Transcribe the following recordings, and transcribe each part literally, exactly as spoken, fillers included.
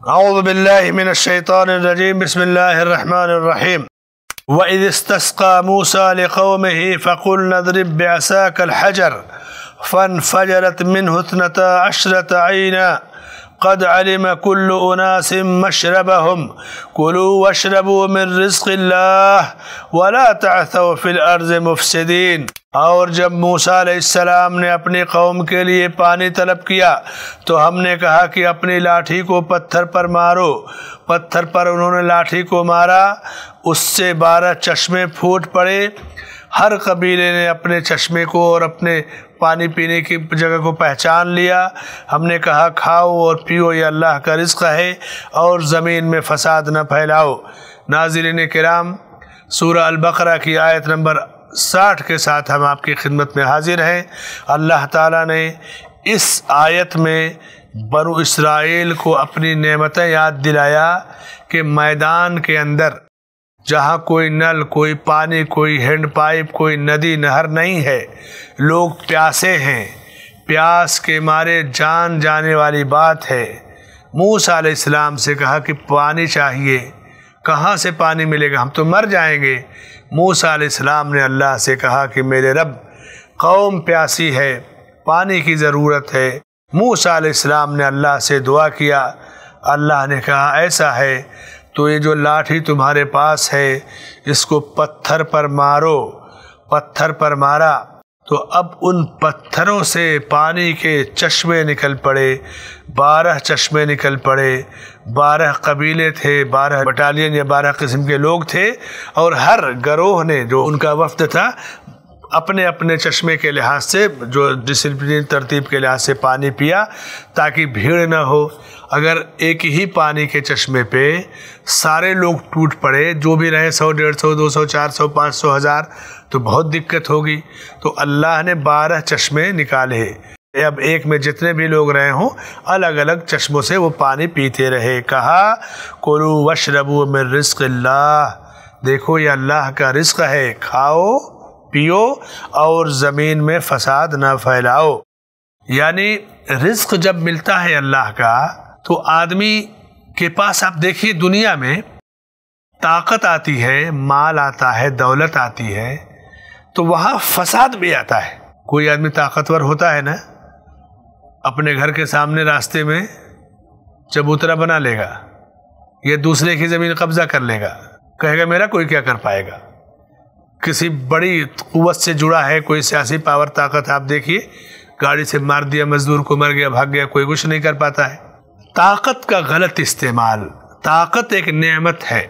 اعوذ باللہ من الشیطان الرجیم بسم اللہ الرحمن الرحیم وَإِذِ اسْتَسْقَى مُوسَى لِقَوْمِهِ فَقُلْنَا اضْرِب بِّعَصَاكَ الْحَجَرَ فَانْفَجَرَتْ مِنْهُ اثْنَتَا عَشْرَةَ عَيْنًا قد علم كل أناس مشربهم كلوا واشربوا من رزق الله ولا تعثوا في الأرض مفسدين۔ اور جب موسیٰ علیہ السلام نے اپنی قوم کے لیے پانی طلب کیا تو ہم نے کہا کہ اپنی لاٹھی کو پتھر پر مارو۔ پتھر پر انہوں نے لاٹھی کو مارا، اس سے بارہ چشمے پھوٹ پڑے۔ ہر قبیلے نے اپنے چشمے کو اور اپنے پانی پینے کی جگہ کو پہچان لیا۔ ہم نے کہا کھاؤ اور پیو، یہ اللہ کا رزق ہے اور زمین میں فساد نہ پھیلاؤ۔ ناظرین کرام، سورہ البقرہ کی آیت نمبر ساٹھ کے ساتھ ہم آپ کی خدمت میں حاضر ہیں۔ اللہ تعالیٰ نے اس آیت میں بنو اسرائیل کو اپنی نعمتیں یاد دلایا کہ میدان کے اندر جہاں کوئی نل، کوئی پانی، کوئی ہینڈ پائپ، کوئی ندی نہر نہیں ہے، لوگ پیاسے ہیں، پیاس کے مارے جان جانے والی بات ہے۔ موسیٰ علیہ السلام سے کہا کہ پانی چاہیے، کہاں سے پانی ملے گا، ہم تو مر جائیں گے۔ موسیٰ علیہ السلام نے اللہ سے کہا کہ میرے رب، قوم پیاسی ہے، پانی کی ضرورت ہے۔ موسیٰ علیہ السلام نے اللہ سے دعا کیا۔ اللہ نے کہا ایسا ہے تو یہ جو لاٹھی تمہارے پاس ہے اس کو پتھر پر مارو۔ پتھر پر مارا تو اب ان پتھروں سے پانی کے چشمے نکل پڑے، بارہ چشمے نکل پڑے۔ بارہ قبیلے تھے، بارہ بٹالین یا بارہ قسم کے لوگ تھے، اور ہر گروہ نے جو ان کا وفد تھا اپنے اپنے چشمے کے لحاظ سے، جو ڈسپلن ترتیب کے لحاظ سے پانی پیا تاکہ بھیڑ نہ ہو۔ اگر ایک ہی پانی کے چشمے پہ سارے لوگ ٹوٹ پڑے، جو بھی رہے سو ڈیڑھ سو دو سو چار سو پانچ سو ہزار، تو بہت دقت ہوگی۔ تو اللہ نے بارہ چشمے نکالے، اب ایک میں جتنے بھی لوگ رہے ہوں الگ الگ چشموں سے وہ پانی پیتے رہے۔ کہا کلوا واشربوا من رزق اللہ، دیکھو یہ اللہ کا رزق ہے، کھاؤ پیو اور زمین میں فساد نہ پھیلاؤ۔ یعنی رزق جب ملتا ہے اللہ کا تو آدمی کے پاس، آپ دیکھیے دنیا میں طاقت آتی ہے، مال آتا ہے، دولت آتی ہے، تو وہاں فساد بھی آتا ہے۔ کوئی آدمی طاقتور ہوتا ہے نا، اپنے گھر کے سامنے راستے میں چبوترا بنا لے گا یا دوسرے کی زمین قبضہ کر لے گا، کہے گا میرا کوئی کیا کر پائے گا۔ کسی بڑی قوت سے جڑا ہے، کوئی سیاسی پاور طاقت، آپ دیکھیے گاڑی سے مار دیا مزدور کو، مر گیا، بھاگ گیا، کوئی کچھ نہیں کر پاتا ہے۔ طاقت کا غلط استعمال، طاقت ایک نعمت ہے،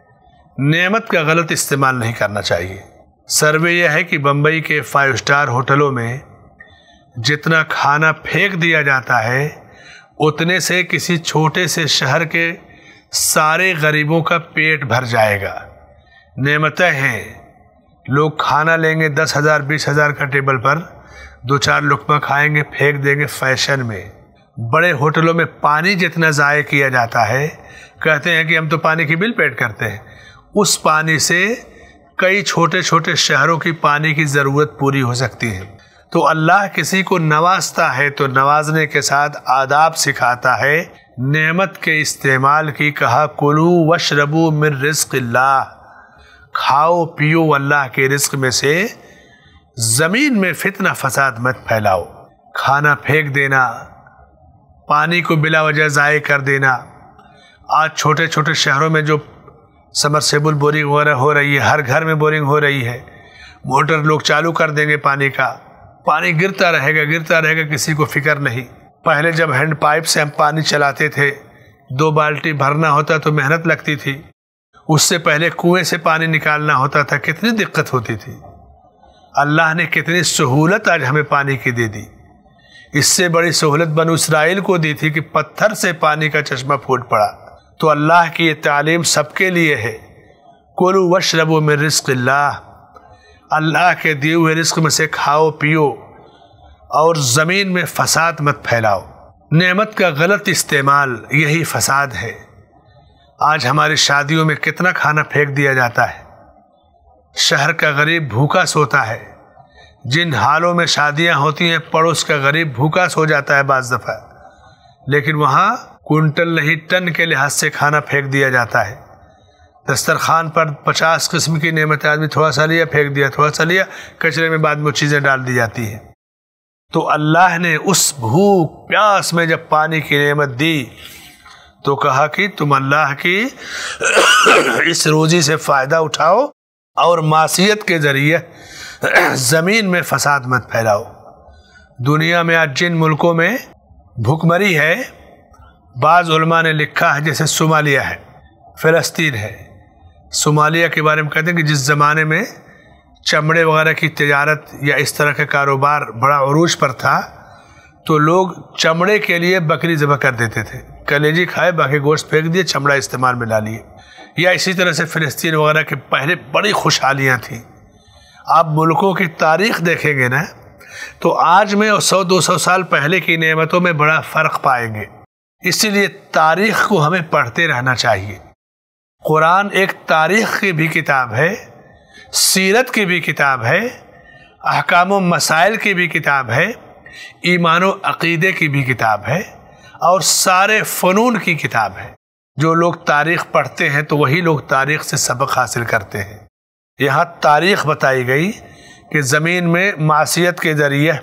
نعمت کا غلط استعمال نہیں کرنا چاہیے۔ سروے یہ ہے کہ بمبئی کے فائیو سٹار ہوٹلوں میں جتنا کھانا پھینک دیا جاتا ہے اتنے سے کسی چھوٹے سے شہر کے سارے غریبوں کا پیٹ بھر جائے گا۔ نعمتیں ہیں، لوگ کھانا لیں گے دس ہزار بیس ہزار کا ٹیبل پر، دو چار لقمہ کھائیں گے، پھینک دیں گے فیشن میں۔ بڑے ہوٹلوں میں پانی جتنا ضائع کیا جاتا ہے، کہتے ہیں کہ ہم تو پانی کی بل پیڈ کرتے ہیں، اس پانی سے کئی چھوٹے چھوٹے شہروں کی پانی کی ضرورت پوری ہو سکتی ہے۔ تو اللہ کسی کو نوازتا ہے تو نوازنے کے ساتھ آداب سکھاتا ہے، نعمت کے استعمال کی۔ کہا کلوا واشربوا من رزق اللہ، کھاؤ پیو اللہ کے رزق میں سے، زمین میں فتنہ فساد مت پھیلاؤ۔ کھانا پھینک دینا، پانی کو بلا وجہ ضائع کر دینا، آج چھوٹے چھوٹے شہروں میں جو سمرسیبل بورنگ وغیرہ ہو رہی ہے، ہر گھر میں بورنگ ہو رہی ہے، موٹر لوگ چالو کر دیں گے، پانی کا پانی گرتا رہے گا گرتا رہے گا، کسی کو فکر نہیں۔ پہلے جب ہینڈ پائپ سے ہم پانی چلاتے تھے، دو بالٹی بھرنا ہوتا تو محنت لگتی تھی، اس سے پہلے کنویں سے پانی نکالنا ہوتا تھا، کتنی دقت ہوتی تھی۔ اللہ نے کتنی سہولت آج ہمیں پانی کی دے دی۔ اس سے بڑی سہولت بنو اسرائیل کو دی تھی کہ پتھر سے پانی کا چشمہ پھوٹ پڑا۔ تو اللہ کی یہ تعلیم سب کے لیے ہے، کلوا واشربوا من رزق اللہ، اللہ کے دیے ہوئے رزق میں سے کھاؤ پیو اور زمین میں فساد مت پھیلاؤ۔ نعمت کا غلط استعمال یہی فساد ہے۔ آج ہماری شادیوں میں کتنا کھانا پھینک دیا جاتا ہے، شہر کا غریب بھوکا سوتا ہے۔ جن حالوں میں شادیاں ہوتی ہیں، پڑوس کا غریب بھوکا سو جاتا ہے بعض دفعہ، لیکن وہاں کنٹل نہیں ٹن کے لحاظ سے کھانا پھینک دیا جاتا ہے۔ دسترخوان پر پچاس قسم کی نعمتیں، آدمی تھوڑا سا لیا پھینک دیا، تھوڑا سا لیا کچرے میں بعد میں وہ چیزیں ڈال دی جاتی ہیں۔ تو اللہ نے اس بھوک پیاس میں جب پانی کی نعمت دی تو کہا کہ تم اللہ کی اس روزی سے فائدہ اٹھاؤ اور معصیت کے ذریعے زمین میں فساد مت پھیلاؤ۔ دنیا میں آج جن ملکوں میں بھوک مری ہے، بعض علماء نے لکھا ہے جیسے صومالیہ ہے، فلسطین ہے۔ صومالیہ کے بارے میں کہتے ہیں کہ جس زمانے میں چمڑے وغیرہ کی تجارت یا اس طرح کا کاروبار بڑا عروج پر تھا تو لوگ چمڑے کے لیے بکری ذبح کر دیتے تھے، کلیجی کھائے باقی گوشت پھینک دیے، چمڑا استعمال میں لا لیے۔ یا اسی طرح سے فلسطین وغیرہ کے پہلے بڑی خوشحالیاں تھیں۔ آپ ملکوں کی تاریخ دیکھیں گے نا تو آج میں اور سو دو سو سال پہلے کی نعمتوں میں بڑا فرق پائیں گے۔ اسی لیے تاریخ کو ہمیں پڑھتے رہنا چاہیے۔ قرآن ایک تاریخ کی بھی کتاب ہے، سیرت کی بھی کتاب ہے، احکام و مسائل کی بھی کتاب ہے، ایمان و عقیدے کی بھی کتاب ہے، اور سارے فنون کی کتاب ہے۔ جو لوگ تاریخ پڑھتے ہیں تو وہی لوگ تاریخ سے سبق حاصل کرتے ہیں۔ یہاں تاریخ بتائی گئی کہ زمین میں معصیت کے ذریعے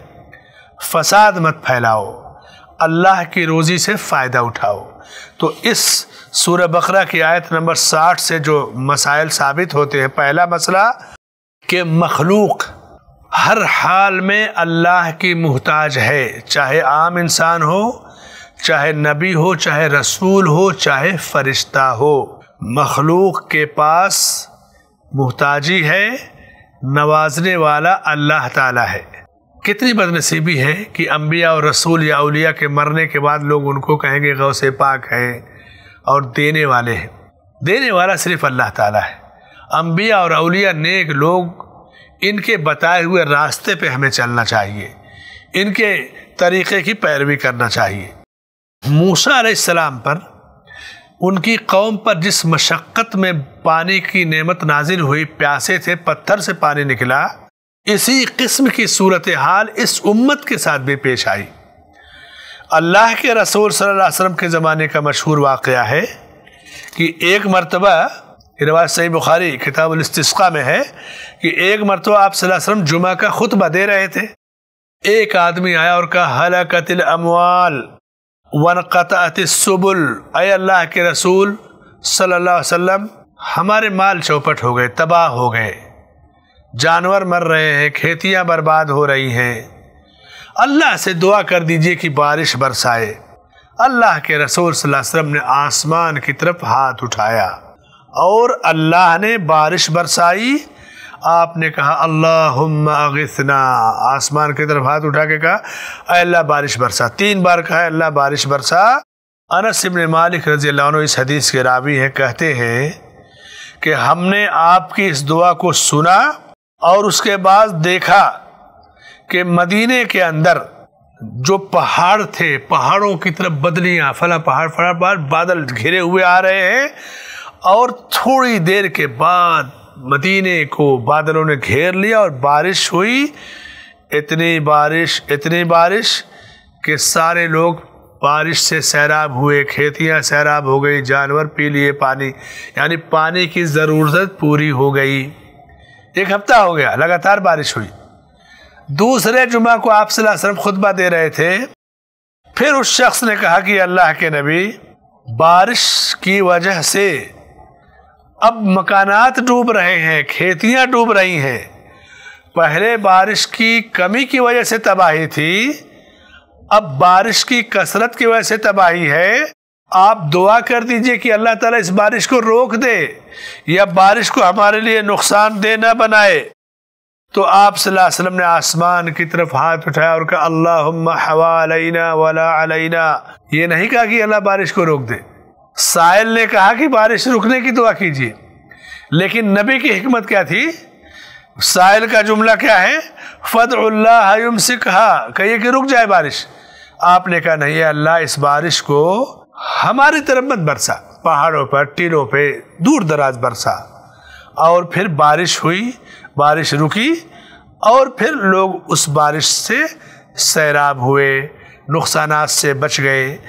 فساد مت پھیلاؤ، اللہ کی روزی سے فائدہ اٹھاؤ۔ تو اس سورہ بقرہ کی آیت نمبر ساٹھ سے جو مسائل ثابت ہوتے ہیں، پہلا مسئلہ کہ مخلوق ہر حال میں اللہ کی محتاج ہے، چاہے عام انسان ہو، چاہے نبی ہو، چاہے رسول ہو، چاہے فرشتہ ہو، مخلوق کے پاس محتاجی ہے، نوازنے والا اللہ تعالیٰ ہے۔ کتنی بدنصیبی ہے کہ انبیاء اور رسول یا اولیاء کے مرنے کے بعد لوگ ان کو کہیں گے غوث پاک ہیں اور دینے والے ہیں۔ دینے والا صرف اللہ تعالیٰ ہے۔ انبیاء اور اولیاء نیک لوگ، ان کے بتائے ہوئے راستے پہ ہمیں چلنا چاہیے، ان کے طریقے کی پیروی کرنا چاہیے۔ موسیٰ علیہ السلام پر، ان کی قوم پر جس مشقت میں پانی کی نعمت نازل ہوئی، پیاسے تھے، پتھر سے پانی نکلا، اسی قسم کی صورتحال اس امت کے ساتھ بھی پیش آئی۔ اللہ کے رسول صلی اللہ علیہ وسلم کے زمانے کا مشہور واقعہ ہے کہ ایک مرتبہ، روایت صحیح بخاری کتاب الاستسقاء میں ہے کہ ایک مرتبہ آپ صلی اللہ علیہ وسلم جمعہ کا خطبہ دے رہے تھے، ایک آدمی آیا اور کہا ہلکت الاموال وانقطعت السبل، اے اللہ کے رسول صلی اللہ علیہ وسلم، ہمارے مال چوپٹ ہو گئے، تباہ ہو گئے، جانور مر رہے ہیں، کھیتیاں برباد ہو رہی ہیں، اللہ سے دعا کر دیجئے کہ بارش برسائے۔ اللہ کے رسول صلی اللہ علیہ وسلم نے آسمان کی طرف ہاتھ اٹھایا اور اللہ نے بارش برسائی۔ آپ نے کہا اللہم اغثنا، آسمان کی طرف ہاتھ اٹھا کے کہا اے اللہ بارش برسا، تین بار کہا اللہ بارش برسا۔ انس بن مالک رضی اللہ عنہ اس حدیث کے راوی ہیں، کہتے ہیں کہ ہم نے آپ کی اس دعا کو سنا اور اس کے بعد دیکھا کہ مدینے کے اندر جو پہاڑ تھے، پہاڑوں کی طرف بدلیاں، فلاں پہاڑ فلاں پہاڑ، بادل گھرے ہوئے آ رہے ہیں، اور تھوڑی دیر کے بعد مدینے کو بادلوں نے گھیر لیا اور بارش ہوئی، اتنی بارش اتنی بارش کہ سارے لوگ بارش سے سیراب ہوئے، کھیتیاں سیراب ہو گئی، جانور پی لیے پانی، یعنی پانی کی ضرورت پوری ہو گئی۔ ایک ہفتہ ہو گیا لگاتار بارش ہوئی۔ دوسرے جمعہ کو آپ صلی اللہ علیہ وسلم خطبہ دے رہے تھے، پھر اس شخص نے کہا کہ اللہ کے نبی، بارش کی وجہ سے اب مکانات ڈوب رہے ہیں، کھیتیاں ڈوب رہی ہیں، پہلے بارش کی کمی کی وجہ سے تباہی تھی، اب بارش کی کثرت کی وجہ سے تباہی ہے، آپ دعا کر دیجئے کہ اللہ تعالیٰ اس بارش کو روک دے یا بارش کو ہمارے لیے نقصان دہ نہ بنائے۔ تو آپ صلی اللہ علیہ وسلم نے آسمان کی طرف ہاتھ اٹھایا اور کہا اللہم حوالینہ ولا علینا، یہ نہیں کہا کہ اللہ بارش کو روک دے۔ سائل نے کہا کہ بارش رکنے کی دعا کیجیے، لیکن نبی کی حکمت کیا تھی؟ سائل کا جملہ کیا ہے؟ فدع اللہ یمسکھا، کہیے کہ رک جائے بارش۔ آپ نے کہا نہیں اللہ اس بارش کو ہماری طرف مت برسا، پہاڑوں پر، ٹیلوں پہ، دور دراز برسا۔ اور پھر بارش ہوئی، بارش رکی، اور پھر لوگ اس بارش سے سیراب ہوئے، نقصانات سے بچ گئے۔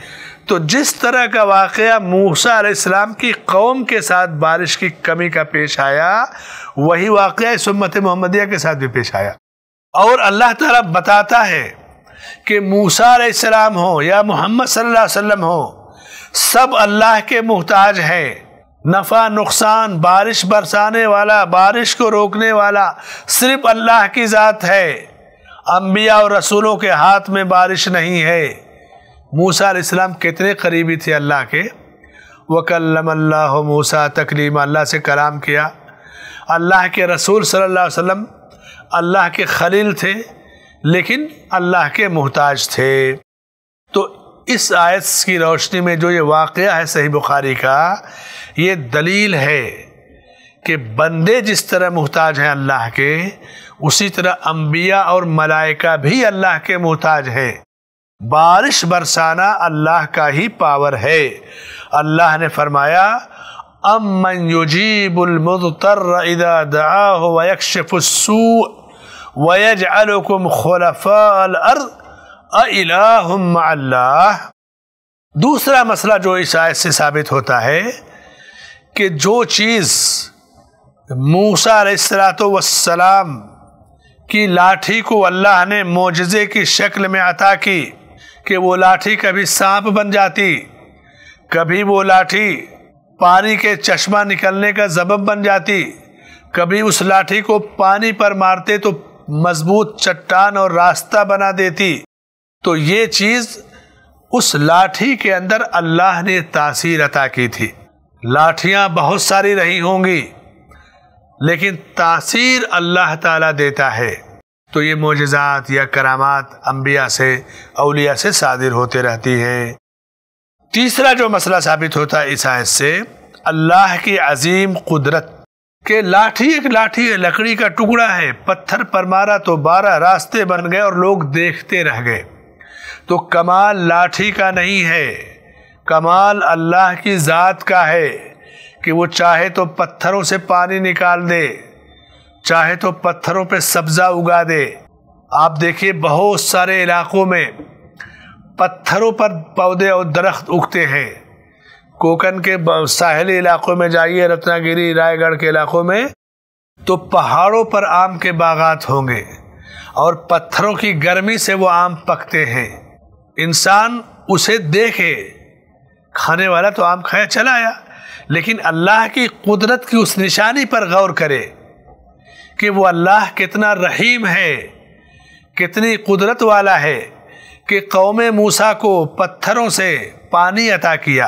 تو جس طرح کا واقعہ موسیٰ علیہ السلام کی قوم کے ساتھ بارش کی کمی کا پیش آیا، وہی واقعہ اس امت محمدیہ کے ساتھ بھی پیش آیا۔ اور اللہ تعالیٰ بتاتا ہے کہ موسیٰ علیہ السلام ہو یا محمد صلی اللہ علیہ وسلم ہو، سب اللہ کے محتاج ہیں۔ نفع نقصان، بارش برسانے والا، بارش کو روکنے والا صرف اللہ کی ذات ہے۔ انبیاء اور رسولوں کے ہاتھ میں بارش نہیں ہے۔ موسیٰ علیہ السلام کتنے قریبی تھے اللہ کے، وَكَلَّمَ اللَّهُ مُوسَىٰ تَكْلِيمًا، اللہ سے کلام کیا۔ اللہ کے رسول صلی اللہ علیہ وسلم اللہ کے خلیل تھے لیکن اللہ کے محتاج تھے۔ تو اس آیت کی روشنی میں جو یہ واقعہ ہے صحیح بخاری کا، یہ دلیل ہے کہ بندے جس طرح محتاج ہیں اللہ کے، اسی طرح انبیاء اور ملائکہ بھی اللہ کے محتاج ہیں۔ بارش برسانا اللہ کا ہی پاور ہے۔ اللہ نے فرمایا امن یجیب المضطر اذا دعاہ ویکشف السوء ویجعلکم خلفاء الارض اِلٰہٌ مع اللہ۔ دوسرا مسئلہ جو اس آیت سے ثابت ہوتا ہے کہ جو چیز موسیٰ علیہ السلام کی لاٹھی کو اللہ نے معجزے کی شکل میں عطا کی کہ وہ لاٹھی کبھی سانپ بن جاتی، کبھی وہ لاٹھی پانی کے چشمہ نکلنے کا سبب بن جاتی، کبھی اس لاٹھی کو پانی پر مارتے تو مضبوط چٹان اور راستہ بنا دیتی، تو یہ چیز اس لاٹھی کے اندر اللہ نے تاثیر عطا کی تھی۔ لاٹھیاں بہت ساری رہی ہوں گی لیکن تاثیر اللہ تعالیٰ دیتا ہے۔ تو یہ معجزات یا کرامات انبیاء سے، اولیاء سے صادر ہوتے رہتی ہیں۔ تیسرا جو مسئلہ ثابت ہوتا ہے اس آیت سے، اللہ کی عظیم قدرت کہ لاٹھی ایک لاٹھی ہے، لکڑی کا ٹکڑا ہے، پتھر پر مارا تو بارہ راستے بن گئے اور لوگ دیکھتے رہ گئے۔ تو کمال لاٹھی کا نہیں ہے، کمال اللہ کی ذات کا ہے کہ وہ چاہے تو پتھروں سے پانی نکال دے، چاہے تو پتھروں پہ سبزہ اگا دے۔ آپ دیکھیے بہت سارے علاقوں میں پتھروں پر پودے اور درخت اگتے ہیں۔ کوکن کے ساحلی علاقوں میں جائیے، رتنا گیری، رائے گڑھ کے علاقوں میں، تو پہاڑوں پر آم کے باغات ہوں گے اور پتھروں کی گرمی سے وہ آم پکتے ہیں۔ انسان اسے دیکھے، کھانے والا تو آم کھایا چلا آیا، لیکن اللہ کی قدرت کی اس نشانی پر غور کرے کہ وہ اللہ کتنا رحیم ہے، کتنی قدرت والا ہے کہ قوم موسیٰ کو پتھروں سے پانی عطا کیا۔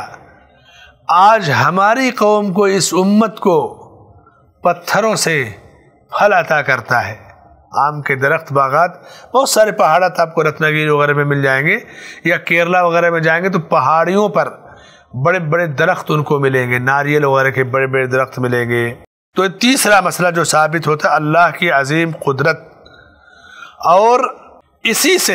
آج ہماری قوم کو، اس امت کو پتھروں سے پھل عطا کرتا ہے۔ آم کے درخت، باغات، بہت سارے پہاڑات آپ کو رتنا گیری وغیرہ میں مل جائیں گے، یا کیرلا وغیرہ میں جائیں گے تو پہاڑیوں پر بڑے بڑے درخت ان کو ملیں گے، ناریل وغیرہ کے بڑے بڑے درخت ملیں گے۔ تو تیسرا مسئلہ جو ثابت ہوتا ہے اللہ کی عظیم قدرت، اور اسی سے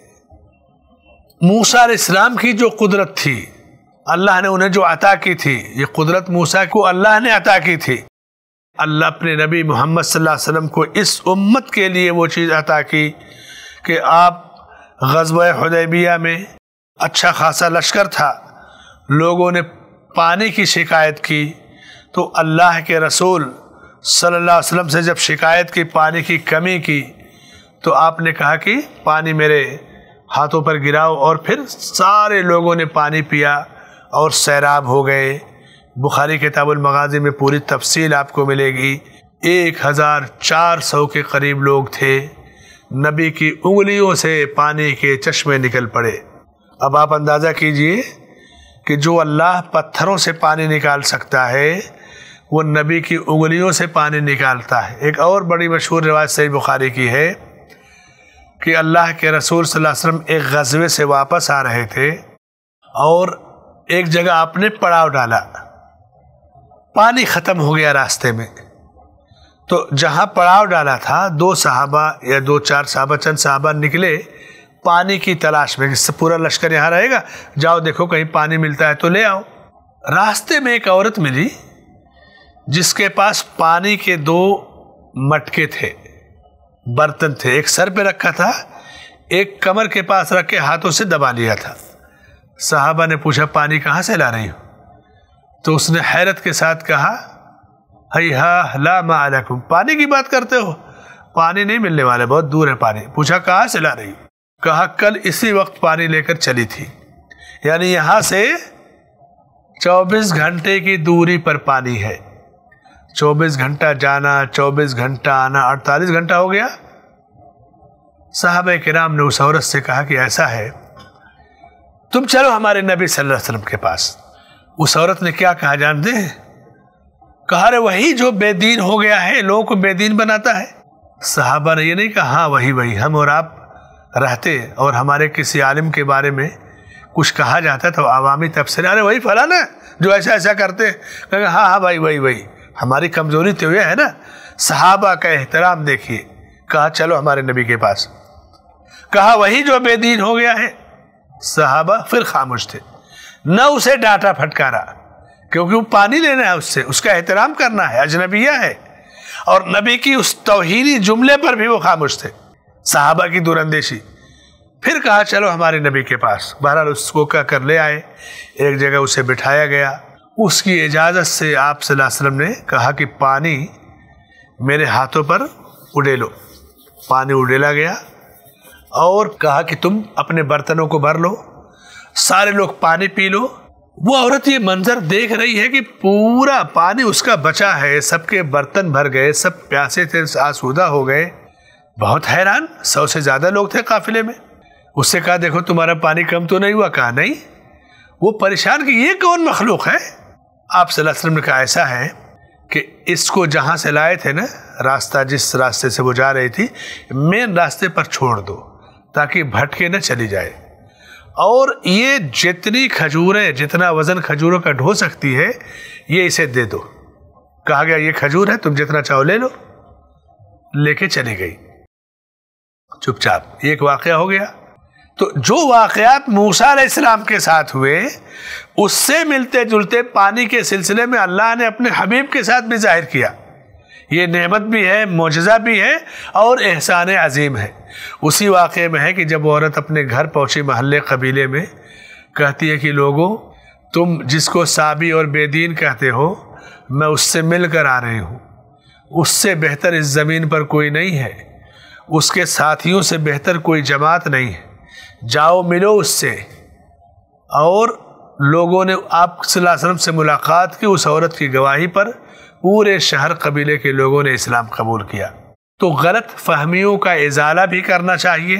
موسیٰ علیہ السلام کی جو قدرت تھی، اللہ نے انہیں جو عطا کی تھی، یہ قدرت موسیٰ کو اللہ نے عطا کی تھی۔ اللہ اپنے نبی محمد صلی اللہ علیہ وسلم کو اس امت کے لیے وہ چیز عطا کی کہ آپ غزوہ حدیبیہ میں اچھا خاصا لشکر تھا، لوگوں نے پانی کی شکایت کی تو اللہ کے رسول صلی اللہ علیہ وسلم سے جب شکایت کی، پانی کی کمی کی، تو آپ نے کہا کہ پانی میرے ہاتھوں پر گراؤ، اور پھر سارے لوگوں نے پانی پیا اور سیراب ہو گئے۔ بخاری کتاب المغازی میں پوری تفصیل آپ کو ملے گی۔ ایک ہزار چار سو کے قریب لوگ تھے، نبی کی انگلیوں سے پانی کے چشمے نکل پڑے۔ اب آپ اندازہ کیجئے کہ جو اللہ پتھروں سے پانی نکال سکتا ہے وہ نبی کی انگلیوں سے پانی نکالتا ہے۔ ایک اور بڑی مشہور روایت صحیح بخاری کی ہے کہ اللہ کے رسول صلی اللہ علیہ وسلم ایک غزوے سے واپس آ رہے تھے اور ایک جگہ آپ نے پڑاؤ ڈالا، پانی ختم ہو گیا راستے میں، تو جہاں پڑاؤ ڈالا تھا دو صحابہ یا دو چار صحابہ چند صحابہ نکلے پانی کی تلاش میں، جس سے پورا لشکر یہاں رہے گا، جاؤ دیکھو کہیں پانی ملتا ہے تو لے آؤ۔ راستے میں ایک عورت ملی جس کے پاس پانی کے دو مٹکے تھے، برتن تھے، ایک سر پہ رکھا تھا، ایک کمر کے پاس رکھ کے ہاتھوں سے دبا لیا تھا۔ صحابہ نے پوچھا پانی کہاں سے لا رہی ہو؟ تو اس نے حیرت کے ساتھ کہا ہیہا لا ماء لکم، پانی کی بات کرتے ہو؟ پانی نہیں ملنے والے، بہت دور ہے پانی۔ پوچھا کہاں سے لا رہی ہو؟ کہا کل اسی وقت پانی لے کر چلی تھی، یعنی یہاں سے چوبیس گھنٹے کی دوری پر پانی ہے، چوبیس گھنٹہ جانا، چوبیس گھنٹہ آنا، اڑتالیس گھنٹہ ہو گیا۔ صحابہ کرام نے اس عورت سے کہا کہ ایسا ہے تم چلو ہمارے نبی صلی اللہ علیہ وسلم کے پاس۔ اس عورت نے کیا کہا جانتے ہیں؟ کہا رہے وہی جو بے دین ہو گیا ہے، لوگوں کو بے دین بناتا ہے۔ صحابہ نے یہ نہیں کہا ہاں وہی وہی، ہم اور آپ رہتے اور ہمارے کسی عالم کے بارے میں کچھ کہا جاتا تو عوامی تبصرے ارے وہی فلانا جو ایسا ایسا کرتے، کہا ہاں ہاں بھائی وہی وہی، ہماری کمزوری تو یہ ہے نا۔ صحابہ کا احترام دیکھیے، کہا چلو ہمارے نبی کے پاس، کہا وہی جو بے دین ہو گیا ہے۔ صحابہ پھر خاموش تھے، نہ اسے ڈانٹا پھٹکارا، کیونکہ وہ پانی لینا ہے اس سے، اس کا احترام کرنا ہے، اجنبیہ ہے، اور نبی کی اس توہینی جملے پر بھی وہ خاموش تھے۔ صحابہ کی دور اندیشی۔ پھر کہا چلو ہمارے نبی کے پاس۔ بہرحال اس کو کہہ کر لے آئے، ایک جگہ اسے بٹھایا گیا۔ اس کی اجازت سے آپ صلی اللہ علیہ وسلم نے کہا کہ پانی میرے ہاتھوں پر اڈیلو۔ پانی اڈیلا گیا اور کہا کہ تم اپنے برتنوں کو بھر لو، سارے لوگ پانی پی لو۔ وہ عورت یہ منظر دیکھ رہی ہے کہ پورا پانی اس کا بچا ہے، سب کے برتن بھر گئے، سب پیاسے تھے، آسودہ ہو گئے، بہت حیران۔ سو سے زیادہ لوگ تھے قافلے میں۔ اس سے کہا دیکھو تمہارا پانی کم تو نہیں ہوا؟ کہا نہیں۔ وہ پریشان کہ یہ کون مخلوق ہے؟ آپ صلی اللہ علیہ وسلم نے کہا ایسا ہے کہ اس کو جہاں سے لائے تھے نا، راستہ جس راستے سے وہ جا رہی تھی، مین راستے پر چھوڑ دو تاکہ بھٹکے نہ چلی جائے، اور یہ جتنی کھجوریں، جتنا وزن کھجوروں کا ڈھو سکتی ہے یہ اسے دے دو۔ کہا گیا یہ کھجور ہے، تم جتنا چاہو لے لو۔ لے کے چلی گئی چپ چاپ۔ ایک واقعہ ہو گیا۔ تو جو واقعات موسیٰ علیہ السلام کے ساتھ ہوئے اس سے ملتے جلتے پانی کے سلسلے میں اللہ نے اپنے حبیب کے ساتھ بھی ظاہر کیا۔ یہ نعمت بھی ہے، معجزہ بھی ہے، اور احسان عظیم ہے۔ اسی واقعے میں ہے کہ جب عورت اپنے گھر پہنچی محلے قبیلے میں، کہتی ہے کہ لوگوں تم جس کو صابی اور بے دین کہتے ہو، میں اس سے مل کر آ رہی ہوں، اس سے بہتر اس زمین پر کوئی نہیں ہے، اس کے ساتھیوں سے بہتر کوئی جماعت نہیں ہے، جاؤ ملو اس سے۔ اور لوگوں نے آپ صلی اللہ علیہ وسلم سے ملاقات کی۔ اس عورت کی گواہی پر پورے شہر قبیلے کے لوگوں نے اسلام قبول کیا۔ تو غلط فہمیوں کا ازالہ بھی کرنا چاہیے،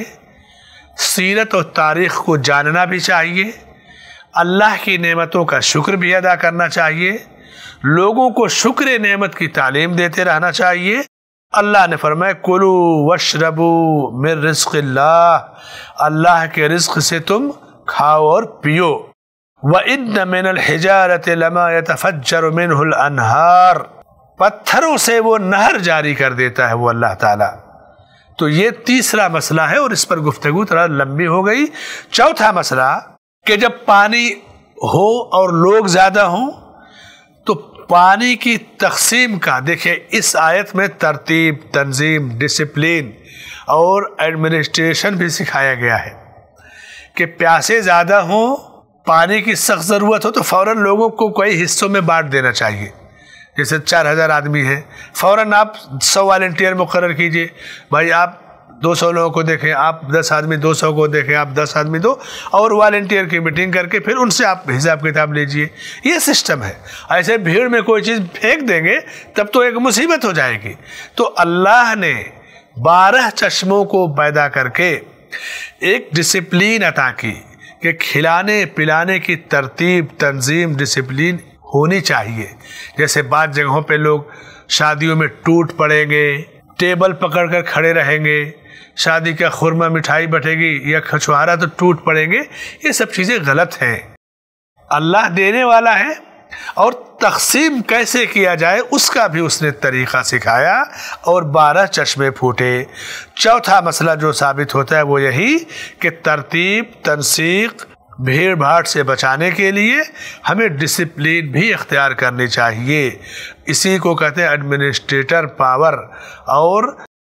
سیرت اور تاریخ کو جاننا بھی چاہیے، اللہ کی نعمتوں کا شکر بھی ادا کرنا چاہیے، لوگوں کو شکر نعمت کی تعلیم دیتے رہنا چاہیے۔ اللہ نے فرمایا کلو وشربو من رزق اللہ، اللہ کے رزق سے تم کھاؤ اور پیو۔ وَإِنَّ مِنَ الْحِجَارَةِ لَمَا يَتَفَجَّرُ مِنْهُ الْأَنْهَارِ، پتھروں سے وہ نہر جاری کر دیتا ہے وہ اللہ تعالیٰ۔ تو یہ تیسرا مسئلہ ہے، اور اس پر گفتگو تھوڑا لمبی ہو گئی۔ چوتھا مسئلہ کہ جب پانی ہو اور لوگ زیادہ ہوں تو پانی کی تقسیم کا دیکھیں، اس آیت میں ترتیب، تنظیم، ڈسپلین اور ایڈمنسٹریشن بھی سکھایا گیا ہے کہ پیاسے زیادہ ہوں، پانی کی سخت ضرورت ہو تو فوراً لوگوں کو کئی حصوں میں بانٹ دینا چاہیے۔ جیسے چار ہزار آدمی ہیں، فوراً آپ سو والنٹیئر مقرر کیجئے، بھائی آپ دو سو لوگوں کو دیکھیں، آپ دس آدمی دو سو کو دیکھیں، آپ دس آدمی دو، اور والنٹیئر کی میٹنگ کر کے پھر ان سے آپ حساب کتاب لیجئے۔ یہ سسٹم ہے۔ ایسے بھیڑ میں کوئی چیز پھینک دیں گے تب تو ایک مصیبت ہو جائے گی۔ تو اللہ نے بارہ چشموں کو پیدا کر کے ایک ڈسپلین عطا کی کہ کھلانے پلانے کی ترتیب، تنظیم، ڈسپلین ہونی چاہیے۔ جیسے بعض جگہوں پہ لوگ شادیوں میں ٹوٹ پڑیں گے، ٹیبل پکڑ کر کھڑے رہیں گے، شادی کا خورمہ مٹھائی بٹے گی یا کھچوارا تو ٹوٹ پڑیں گے، یہ سب چیزیں غلط ہیں۔ اللہ دینے والا ہے، اور تقسیم کیسے کیا جائے اس کا بھی اس نے طریقہ سکھایا، اور بارہ چشمے پھوٹے۔ چوتھا مسئلہ جو ثابت ہوتا ہے وہ یہی کہ ترتیب، تنسیق، بھیڑ بھاڑ سے بچانے کے لیے ہمیں ڈسپلین بھی اختیار کرنی چاہیے۔ اسی کو کہتے ہیں ایڈمنسٹریٹر پاور، اور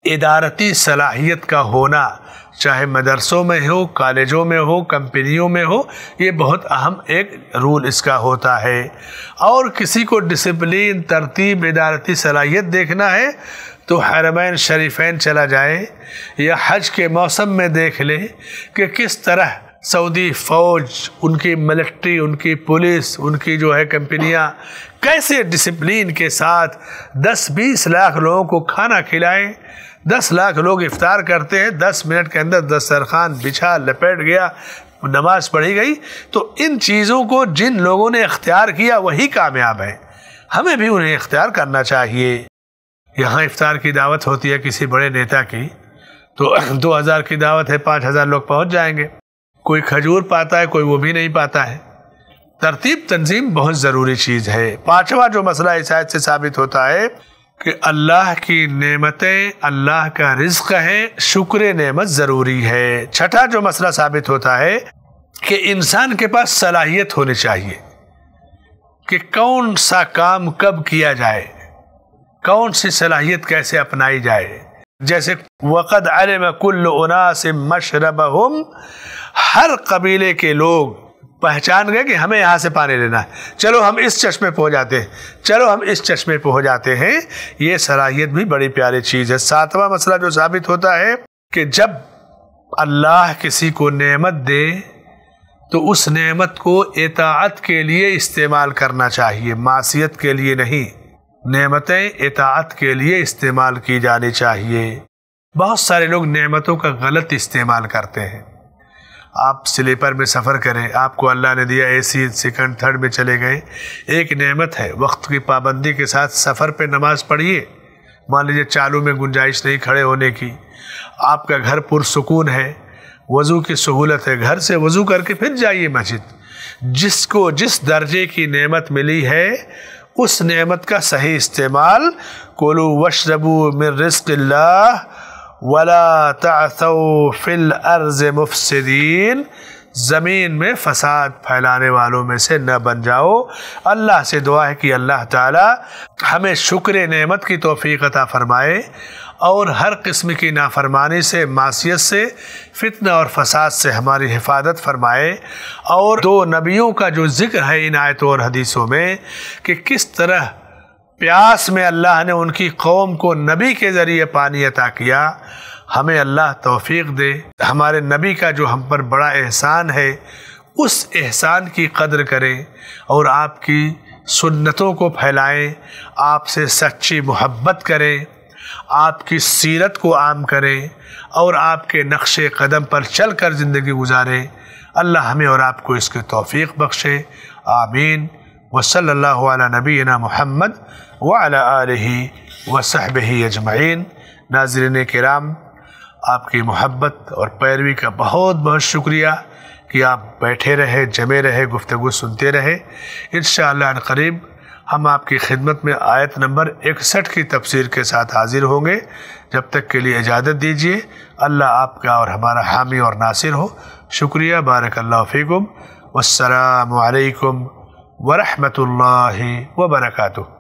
ادارتی صلاحیت کا ہونا، چاہے مدرسوں میں ہو، کالجوں میں ہو، کمپنیوں میں ہو، یہ بہت اہم ایک رول اس کا ہوتا ہے۔ اور کسی کو ڈسپلین، ترتیب، ادارتی صلاحیت دیکھنا ہے تو حرمین شریفین چلا جائے یا حج کے موسم میں دیکھ لے کہ کس طرح سعودی فوج، ان کی ملٹری، ان کی پولیس، ان کی جو ہے کمپنیاں کیسے ڈسپلین کے ساتھ دس بیس لاکھ لوگوں کو کھانا کھلائے۔ دس لاکھ لوگ افطار کرتے ہیں، دس منٹ کے اندر دسترخوان بچھا لپیٹ گیا، نماز پڑھی گئی۔ تو ان چیزوں کو جن لوگوں نے اختیار کیا وہی کامیاب ہیں، ہمیں بھی انہیں اختیار کرنا چاہیے۔ یہاں افطار کی دعوت ہوتی ہے کسی بڑے نیتا کی تو دو ہزار کی دعوت ہے، پانچ ہزار لوگ پہنچ جائیں گے، کوئی کھجور پاتا ہے، کوئی وہ بھی نہیں پاتا ہے۔ ترتیب تنظیم بہت ضروری چیز ہے۔ پانچواں جو مسئلہ اس آیت سے ثابت ہوتا ہے کہ اللہ کی نعمتیں، اللہ کا رزق ہے، شکر نعمت ضروری ہے۔ چھٹا جو مسئلہ ثابت ہوتا ہے کہ انسان کے پاس صلاحیت ہونی چاہیے کہ کون سا کام کب کیا جائے، کون سی صلاحیت کیسے اپنائی جائے۔ جیسے وَقَدْ عَلِمَ كُلُّ أُنَاسٍ مَشْرَبَهُمْ، ہر قبیلے کے لوگ پہچان گئے کہ ہمیں یہاں سے پانی لینا ہے، چلو ہم اس چشمے پہ ہو جاتے ہیں، چلو ہم اس چشمے پہ ہو جاتے ہیں۔ یہ صلاحیت بھی بڑی پیاری چیز ہے۔ ساتواں مسئلہ جو ثابت ہوتا ہے کہ جب اللہ کسی کو نعمت دے تو اس نعمت کو اطاعت کے لیے استعمال کرنا چاہیے، معصیت کے لیے نہیں۔ نعمتیں اطاعت کے لیے استعمال کی جانی چاہیے۔ بہت سارے لوگ نعمتوں کا غلط استعمال کرتے ہیں۔ آپ سلیپر میں سفر کریں، آپ کو اللہ نے دیا اے سی، سیکنڈ تھرڈ میں چلے گئے، ایک نعمت ہے، وقت کی پابندی کے ساتھ سفر پہ نماز پڑھیے۔ مان لیجیے چالو میں گنجائش نہیں کھڑے ہونے کی، آپ کا گھر پرسکون ہے، وضو کی سہولت ہے، گھر سے وضو کر کے پھر جائیے مسجد۔ جس کو جس درجے کی نعمت ملی ہے اس نعمت کا صحیح استعمال، کُلُوا واشربوا من رزق اللہ وَلَا تَعْثَوْا فِي الْأَرْضِ مُفْسِدِينَ، زمین میں فساد پھیلانے والوں میں سے نہ بن جاؤ۔ اللہ سے دعا ہے کہ اللہ تعالی ہمیں شکر نعمت کی توفیق عطا فرمائے اور ہر قسم کی نافرمانی سے، معصیت سے، فتنہ اور فساد سے ہماری حفاظت فرمائے۔ اور دو نبیوں کا جو ذکر ہے ان آیتوں اور حدیثوں میں کہ کس طرح پیاس میں اللہ نے ان کی قوم کو نبی کے ذریعے پانی عطا کیا، ہمیں اللہ توفیق دے ہمارے نبی کا جو ہم پر بڑا احسان ہے اس احسان کی قدر کریں اور آپ کی سنتوں کو پھیلائیں، آپ سے سچی محبت کریں، آپ کی سیرت کو عام کریں اور آپ کے نقش قدم پر چل کر زندگی گزاریں۔ اللہ ہمیں اور آپ کو اس کی توفیق بخشے، آمین۔ وصلی اللہ علی نبینا محمد وعلی آلہ وصحبہ اجمعین۔ ناظرین کرام، آپ کی محبت اور پیروی کا بہت بہت شکریہ کہ آپ بیٹھے رہے، جمے رہے، گفتگو سنتے رہے۔ انشاءاللہ ان قریب ہم آپ کی خدمت میں آیت نمبر اکسٹھ کی تفسیر کے ساتھ حاضر ہوں گے۔ جب تک کے لیے اجازت دیجیے۔ اللہ آپ کا اور ہمارا حامی اور ناصر ہو۔ شکریہ، بارک اللہ فیکم، والسلام علیکم ورحمۃ اللہ وبرکاتہ۔